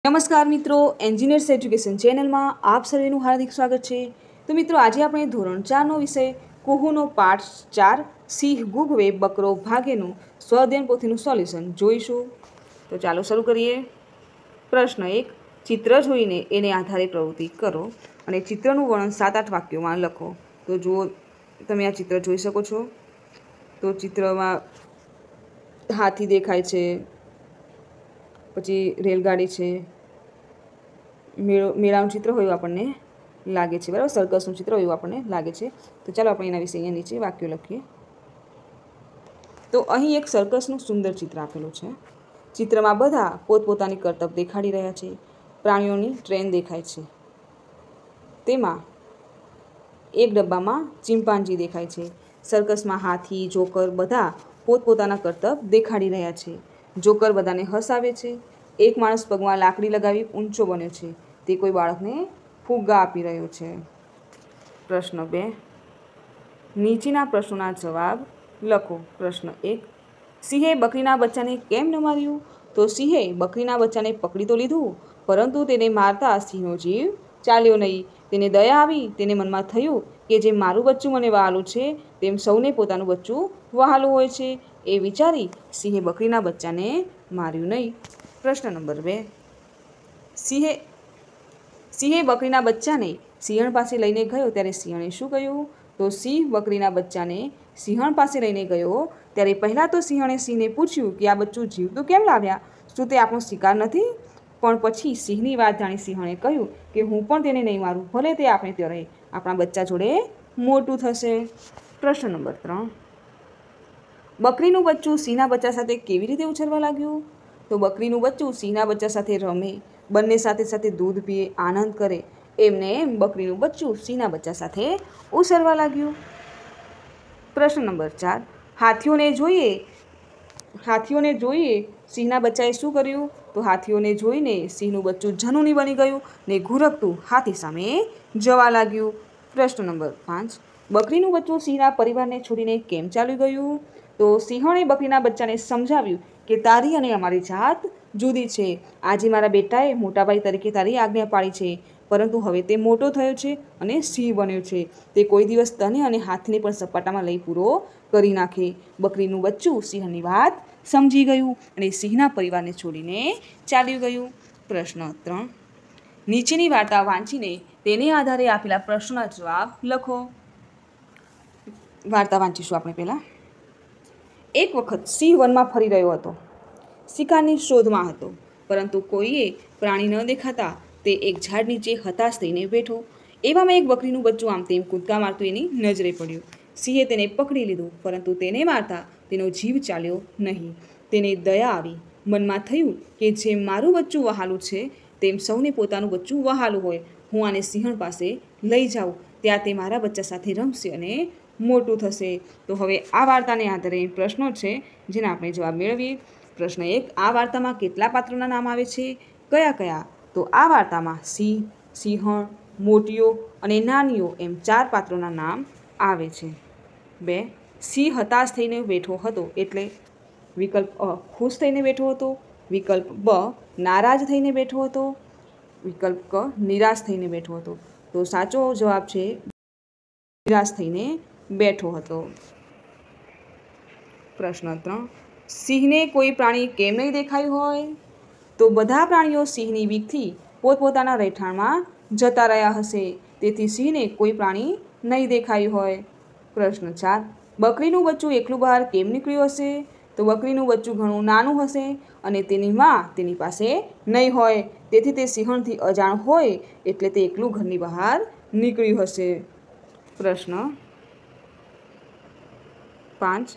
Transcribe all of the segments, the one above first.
નમસ્કાર મિત્રો, engineers education ચેનલમાં આપ સર્વેનું હાર્દિક સ્વાગત છે। તો મિત્રો આજે આપણે ધોરણ 4નો વિષય કુહુનો પાઠ 4 સિંહ ગુગવે બકરો ભાગેનું સ્વઅધ્યયન પોથીનું સોલ્યુશન જોઈશું। તો ચાલો શરૂ કરીએ। પ્રશ્ન 1, ચિત્ર જોઈને એને આધારે પ્રવૃત્તિ કરો અને ચિત્રનું વર્ણન 7-8 વાક્યોમાં લખો। તો જો તમે આ ચિત્ર જોઈ શકો છો, તો ચિત્રમાં હાથી દેખાય છે, પછી રેલગાડી છે, મેળાનું ચિત્ર હોય એવું આપણને લાગે છે, બરાબર, સર્કસનું ચિત્ર હોય એવું આપણને લાગે છે। તો ચાલો આપણે એના વિશે અહીંયા નીચે વાક્યો લખીએ। તો અહીં એક સર્કસનું સુંદર ચિત્ર આપેલું છે। ચિત્રમાં બધા પોતપોતાની કરતબ દેખાડી રહ્યા છે। પ્રાણીઓની ટ્રેન દેખાય છે, તેમાં એક ડબ્બામાં ચિમ્પાન્જી દેખાય છે। સર્કસમાં હાથી, જોકર બધા પોતપોતાના કરતબ દેખાડી રહ્યા છે। જોકર બધાને હસાવે છે। એક માણસ પગમાં લાકડી લગાવી ઊંચો બન્યો છે, તે કોઈ બાળકને ફુગ્ગા આપી રહ્યો છે। પ્રશ્ન 2, નીચેના પ્રશ્નોના જવાબ લખો। પ્રશ્ન 1, સિંહે બકરીના બચ્ચાને કેમ ન માર્યું? તો સિંહે બકરીના બચ્ચાને પકડી તો લીધું, પરંતુ તેને મારતા સિંહનો જીવ ચાલ્યો નહીં। તેને દયા આવી। તેને મનમાં થયું કે જેમ મારું બચ્ચું મને વહાલું છે, તેમ સૌને પોતાનું બચ્ચું વહાલું હોય છે। એ વિચારી સિંહે બકરીના બચ્ચાને માર્યું નહીં। પ્રશ્ન નંબર 2, સિંહે બકરીના બચ્ચાને સિંહણ પાસે લઈને ગયો ત્યારે સિંહણે શું કહ્યું? તો સિંહ બકરીના બચ્ચાને સિંહણ પાસે લઈને ગયો ત્યારે પહેલાં તો સિંહણે સિંહને પૂછ્યું કે આ બચ્ચું જીવતું કેમ લાવ્યા? શું તે આપણો શિકાર નથી? પણ પછી સિંહની વાત જાણી સિંહણે કહ્યું કે હું પણ તેને નહીં મારું, ભલે તે આપણે ત્યાં રહે, આપણા બચ્ચા જોડે મોટું થશે। પ્રશ્ન નંબર 3, બકરીનું બચ્ચું સિંહના બચ્ચા સાથે કેવી રીતે ઉછરવા લાગ્યું? તો બકરીનું બચ્ચું સિંહના બચ્ચા સાથે રમે, બંને સાથે સાથે દૂધ પીએ, આનંદ કરે, એમને એમ બકરીનું બચ્ચું સિંહના બચ્ચા સાથે ઉછરવા લાગ્યું। પ્રશ્ન નંબર 4, હાથીઓને જોઈએ સિંહના બચ્ચાએ શું કર્યું? તો હાથીઓને જોઈને સિંહનું બચ્ચું જનુની બની ગયું ને ઘુરકતું હાથી સામે જવા લાગ્યું। પ્રશ્ન નંબર 5, બકરીનું બચ્ચું સિંહના પરિવારને છોડીને કેમ ચાલ્યું ગયું? તો સિંહણે બકરીના બચ્ચાને સમજાવ્યું કે તારી અને અમારી જાત જુદી છે। આજે મારા બેટાએ મોટાભાઈ તરીકે તારી આજ્ઞા પાડી છે, પરંતુ હવે તે મોટો થયો છે અને સિંહ બન્યો છે। તે કોઈ દિવસ તને અને હાથીને પણ સપાટામાં લઈ પૂરો કરી નાખે। બકરીનું બચ્ચું સિંહની વાત સમજી ગયું અને સિંહના પરિવારને છોડીને ચાલ્યું ગયું। પ્રશ્ન 3, નીચેની વાર્તા વાંચીને તેને આધારે આપેલા પ્રશ્નોના જવાબ લખો। વાર્તા વાંચીશું આપણે પહેલાં। એક વખત સિંહ વનમાં ફરી રહ્યો હતો, શિકારની શોધમાં હતો, પરંતુ કોઈએ પ્રાણી ન દેખાતા તે એક ઝાડ નીચે હતાશ થઈને બેઠો। એવામાં એક બકરીનું બચ્ચું આમ તેમ કૂદકા મારતું એની નજરે પડ્યું। સિંહે તેને પકડી લીધું, પરંતુ તેને મારતા તેનો જીવ ચાલ્યો નહીં। તેને દયા આવી। મનમાં થયું કે જેમ મારું બચ્ચું વહાલું છે, તેમ સૌને પોતાનું બચ્ચું વહાલું હોય। હું આને સિંહણ પાસે લઈ જાઉં, ત્યાં તે મારા બચ્ચા સાથે રમશે અને મોટું થશે। તો હવે આ વાર્તાને આધારે પ્રશ્નો છે જેના આપણે જવાબ મેળવીએ। પ્રશ્ન 1, આ વાર્તામાં કેટલા પાત્રોના નામ આવે છે? કયા કયા? તો આ વાર્તામાં સિંહ, સિંહણ, મોટીઓ અને નાનીઓ એમ 4 પાત્રોના નામ આવે છે। 2, સિંહ હતાશ થઈને બેઠો હતો, એટલે વિકલ્પ અ ખુશ થઈને બેઠો હતો, વિકલ્પ બ નારાજ થઈને બેઠો હતો, વિકલ્પ ક નિરાશ થઈને બેઠો હતો। તો સાચો જવાબ છે નિરાશ થઈને બેઠો હતો। પ્રશ્ન 3, સિંહને કોઈ પ્રાણી કેમ નહીં દેખાયું હોય? તો બધા પ્રાણીઓ સિંહની બીકથી પોતપોતાના રહેઠાણમાં જતા રહ્યા હશે, તેથી સિંહને કોઈ પ્રાણી નહીં દેખાયું હોય। પ્રશ્ન 4, બકરીનું બચ્ચું એકલું બહાર કેમ નીકળ્યું હશે? તો બકરીનું બચ્ચું ઘણું નાનું હશે અને તેની માં તેની પાસે નહીં હોય, તેથી તે સિંહણથી અજાણ હોય એટલે તે એકલું ઘરની બહાર નીકળ્યું હશે। પ્રશ્ન 5,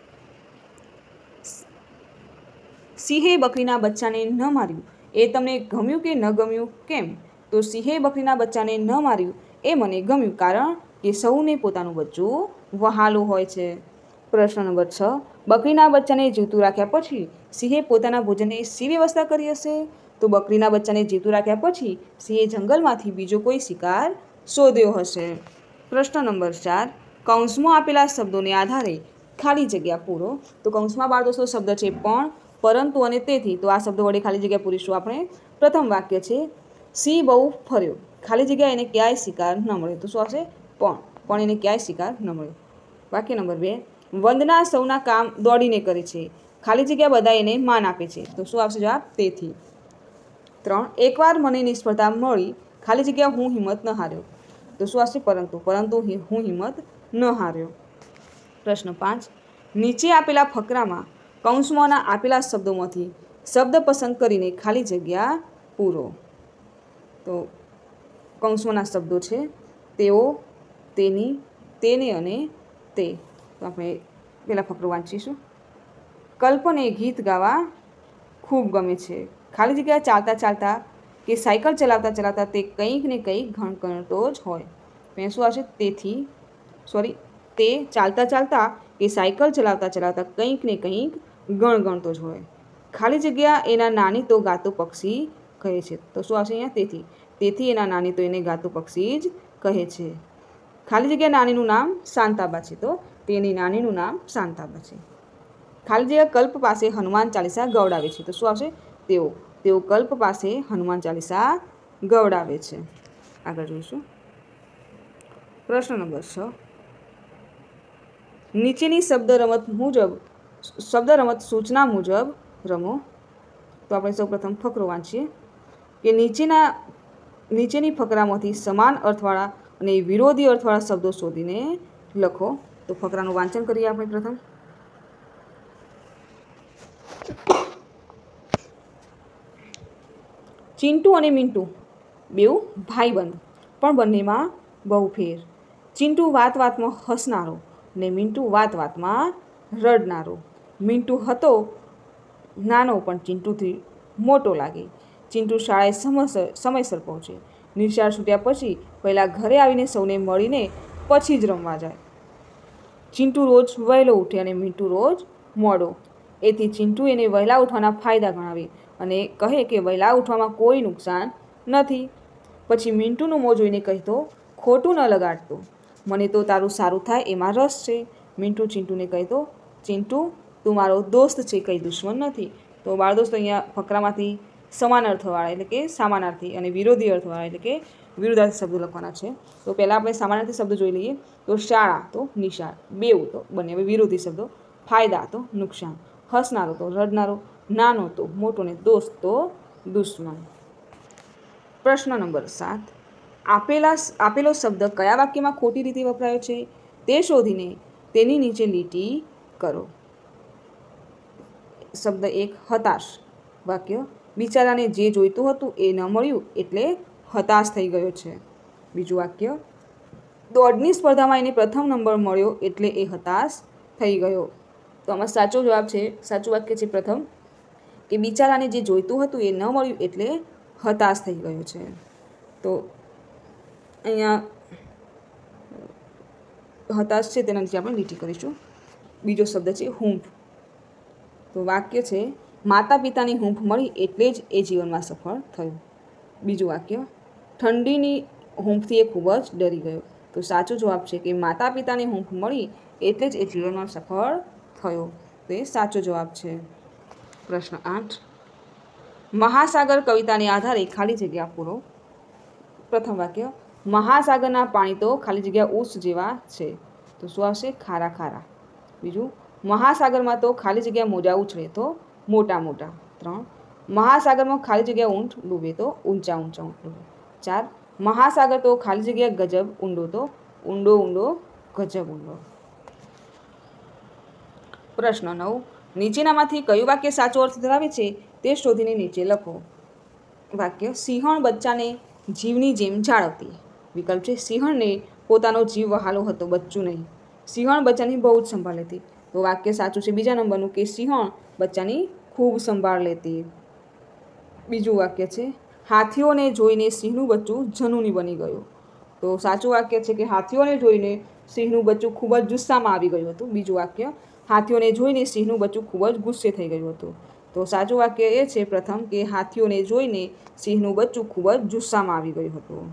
સિંહે બકરીના બચ્ચાને ન માર્યું એ તમને ગમ્યું કે ન ગમ્યું, કેમ? તો સિંહે બકરીના બચ્ચાને ન માર્યું એ મને ગમ્યું, કારણ કે સૌને પોતાનું બચ્ચું વહાલું હોય છે। પ્રશ્ન નંબર 6, બકરીના બચ્ચાને જીવતું રાખ્યા પછી સિંહે પોતાના ભોજનની શી વ્યવસ્થા કરી હશે? તો બકરીના બચ્ચાને જીવતું રાખ્યા પછી સિંહે જંગલમાંથી બીજો કોઈ શિકાર શોધ્યો હશે। પ્રશ્ન નંબર 4, કૌંસમાં આપેલા શબ્દોને આધારે ખાલી જગ્યા પૂરો। તો કૌંસમાં બાળ દોસ્તો શબ્દ છે પણ, પરંતુ અને તેથી, તો આ શબ્દો વડે ખાલી જગ્યા પૂરીશું આપણે। પ્રથમ વાક્ય છે સિંહ બહુ ફર્યો, ખાલી જગ્યા એને ક્યાંય શિકાર ન મળ્યો. તો શું આવશે? પણ એને ક્યાંય શિકાર ન મળ્યો. વાક્ય નંબર 2, વંદના સૌના કામ દોડીને કરે છે, ખાલી જગ્યા બધા એને માન આપે છે. તો શું આવશે જવાબ? તેથી. 3, એકવાર મને નિષ્ફળતા મળી, ખાલી જગ્યા હું હિંમત ન હાર્યો. તો શું આવશે? પરંતુ હું હિંમત ન હાર્યો. પ્રશ્ન 5, નીચે આપેલા ફકરામાં કૌંસમાંના આપેલા શબ્દોમાંથી શબ્દ પસંદ કરીને ખાલી જગ્યા પૂરો. તો કૌંસમાંના શબ્દો છે તેઓ, તેની, તેને અને તે. તો આપણે પેલા ફકરો વાંચીશું. કલ્પને ગીત ગાવા ખૂબ ગમે છે, ખાલી જગ્યા ચાલતા ચાલતા કે સાયકલ ચલાવતા ચલાવતા તે કંઈક ને કંઈક ગણગણતો જ હોય. શું આવશે? તે ચાલતા ચાલતા કે સાયકલ ચલાવતા ચલાવતા કંઈક ને કંઈક ગણગણતો જ હોય. ખાલી જગ્યા એના નાની તો ગાતું પક્ષી કહે છે. તો શું આવશે અહીંયા? તેથી એના નાની તો એને ગાતું પક્ષી જ કહે છે. ખાલી જગ્યા નાનીનું નામ શાંતાબા છે, તો તેની નાનીનું નામ શાંતાબા છે. ખાલી જગ્યા કલ્પ પાસે હનુમાન ચાલીસા ગવડાવે છે. તો શું આવશે? તેઓ કલ્પ પાસે હનુમાન ચાલીસા ગવડાવે છે. આગળ જોઈશું. પ્રશ્ન નંબર 6, નીચેની શબ્દ રમત સૂચના મુજબ રમો. તો આપણે સૌપ્રથમ ફકરો વાંચીએ કે નીચેની ફકરામાંથી સમાન અર્થવાળા અને વિરોધી અર્થવાળા શબ્દો શોધીને લખો. તો ફકરાનું વાંચન કરીએ આપણે પ્રથમ. ચિંટુ અને મિન્ટુ બેઉ ભાઈબંધ, પણ બંનેમાં બહુ ફેર. ચિંટુ વાત વાતમાં હસનારો ને મિન્ટુ વાત વાતમાં રડનારો. મિન્ટુ હતો નાનો પણ ચિંટુથી મોટો લાગે. ચિંટુ શાળાએ સમયસર પહોંચે. નિશાળ છૂટ્યા પછી પહેલાં ઘરે આવીને સૌને મળીને પછી જ રમવા જાય. ચિંટુ રોજ વહેલો ઉઠે અને મિન્ટુ રોજ મોડો. એથી ચિંટુ એને વહેલા ઉઠવાના ફાયદા ગણાવે અને કહે કે વહેલા ઉઠવામાં કોઈ નુકસાન નથી. પછી મિન્ટુનું મોં જોઈને કહેતો, ખોટું ન લગાડતો, મને તો તારું સારું થાય એમાં રસ છે. મિન્ટુ ચિંટુને કહેતો, ચિંટુ તું મારો દોસ્ત છે, કંઈ દુશ્મન નથી. તો બાળ દોસ્તો અહીંયા ફકરામાંથી સમાન અર્થવાળા એટલે કે સમાનાર્થી અને વિરોધી અર્થવાળા એટલે કે વિરુદ્ધાર્થી શબ્દો લખવાના છે. તો પહેલાં આપણે સમાનાર્થી શબ્દો જોઈ લઈએ. તો શાળા તો નિશાળ, બેઉ તો બંને વિરોધી શબ્દો, ફાયદા તો નુકસાન, હસનારો તો રડનારો, નાનો તો મોટો ને દોસ્ત તો દુશ્મન. પ્રશ્ન નંબર 7, આપેલો શબ્દ કયા વાક્યમાં ખોટી રીતે વપરાયો છે તે શોધીને તેની નીચે લીટી કરો. શબ્દ 1, હતાશ. વાક્ય, બિચારાને જે જોઈતું હતું એ ન મળ્યું એટલે હતાશ થઈ ગયો છે. બીજું વાક્ય, દોડની સ્પર્ધામાં એને પ્રથમ નંબર મળ્યો એટલે એ હતાશ થઈ ગયો. તો આમાં સાચો જવાબ છે, સાચું વાક્ય છે પ્રથમ, કે બિચારાને જે જોઈતું હતું એ ન મળ્યું એટલે હતાશ થઈ ગયો છે. તો અહીંયા હતાશ છે તેના નીચે આપણે લીટી કરીશું. બીજો શબ્દ છે હૂંફ. તો વાક્ય છે, માતા પિતાની હૂંફ મળી એટલે જ એ જીવનમાં સફળ થયો. બીજું વાક્ય, ઠંડીની હૂંફથી એ ખૂબ જ ડરી ગયો. તો સાચો જવાબ છે કે માતા પિતાની હૂંફ મળી એટલે જ એ જીવનમાં સફળ થયો. તો એ સાચો જવાબ છે. પ્રશ્ન 8, મહાસાગર કવિતાને આધારે ખાલી જગ્યા પૂરો. પ્રથમ વાક્ય, મહાસાગરના પાણી તો ખાલી જગ્યા ઊસ જેવા છે. તો શું આવશે? ખારા ખારા. બીજું, મહાસાગરમાં તો ખાલી જગ્યા મોજા ઉછળે તો મોટા મોટા. 3, મહાસાગરમાં ખાલી જગ્યા ઊંટ ડૂબે તો ઊંચા ઊંચા ઊંટ ડૂબે. 4, મહાસાગર તો ખાલી જગ્યા ગજબ ઊંડો તો ઊંડો ઊંડો ગજબ ઊંડો. પ્રશ્ન 9, નીચેનામાંથી કયું વાક્ય સાચો અર્થ ધરાવે છે તે શોધીને નીચે લખો. વાક્ય, સિંહણ બચ્ચાને જીવની જેમ જાળવતી. વિકલ્પ છે, સિંહણને પોતાનો જીવ વહાલો હતો, બચ્ચું નહીં. સિંહણ બચ્ચાની બહુ જ સંભાળ લેતી. તો વાક્ય સાચું છે બીજા નંબરનું, કે સિંહણ બચ્ચાની ખૂબ સંભાળ લેતી. બીજું વાક્ય છે, હાથીઓને જોઈને સિંહનું બચ્ચું જનુની બની ગયું. તો સાચું વાક્ય છે કે હાથીઓને જોઈને સિંહનું બચ્ચું ખૂબ જ જુસ્સામાં આવી ગયું હતું. બીજું વાક્ય, હાથીઓને જોઈને સિંહનું બચ્ચું ખૂબ જ ગુસ્સે થઈ ગયું હતું. તો સાચું વાક્ય એ છે પ્રથમ, કે હાથીઓને જોઈને સિંહનું બચ્ચું ખૂબ જ જુસ્સામાં આવી ગયું હતું.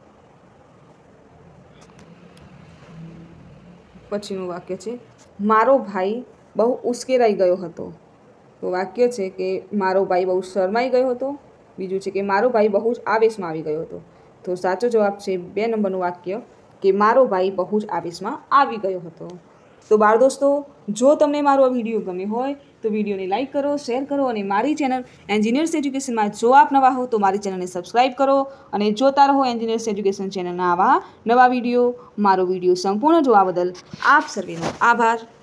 પછીનું વાક્ય છે, મારો ભાઈ બહુ ઉશ્કેરાઈ ગયો હતો. તો વાક્ય છે કે મારો ભાઈ બહુ શરમાઈ ગયો હતો. બીજું છે કે મારો ભાઈ બહુ જ આવેશમાં આવી ગયો હતો. તો સાચો જવાબ છે 2 નંબરનું વાક્ય કે મારો ભાઈ બહુ જ આવેશમાં આવી ગયો હતો. તો બાળ દોસ્તો, જો તમને મારો આ વિડીયો ગમ્યો હોય તો વિડીયોને લાઇક કરો, શેર કરો અને મારી ચેનલ એન્જિનિયર્સ એજ્યુકેશનમાં જો આપ નવા હો તો મારી ચેનલને સબસ્ક્રાઈબ કરો અને જોતા રહો એન્જિનિયર્સ એજ્યુકેશન ચેનલના આવા નવા વિડીયો. મારો વિડીયો સંપૂર્ણ જોવા બદલ આપ સર્વેનો આભાર.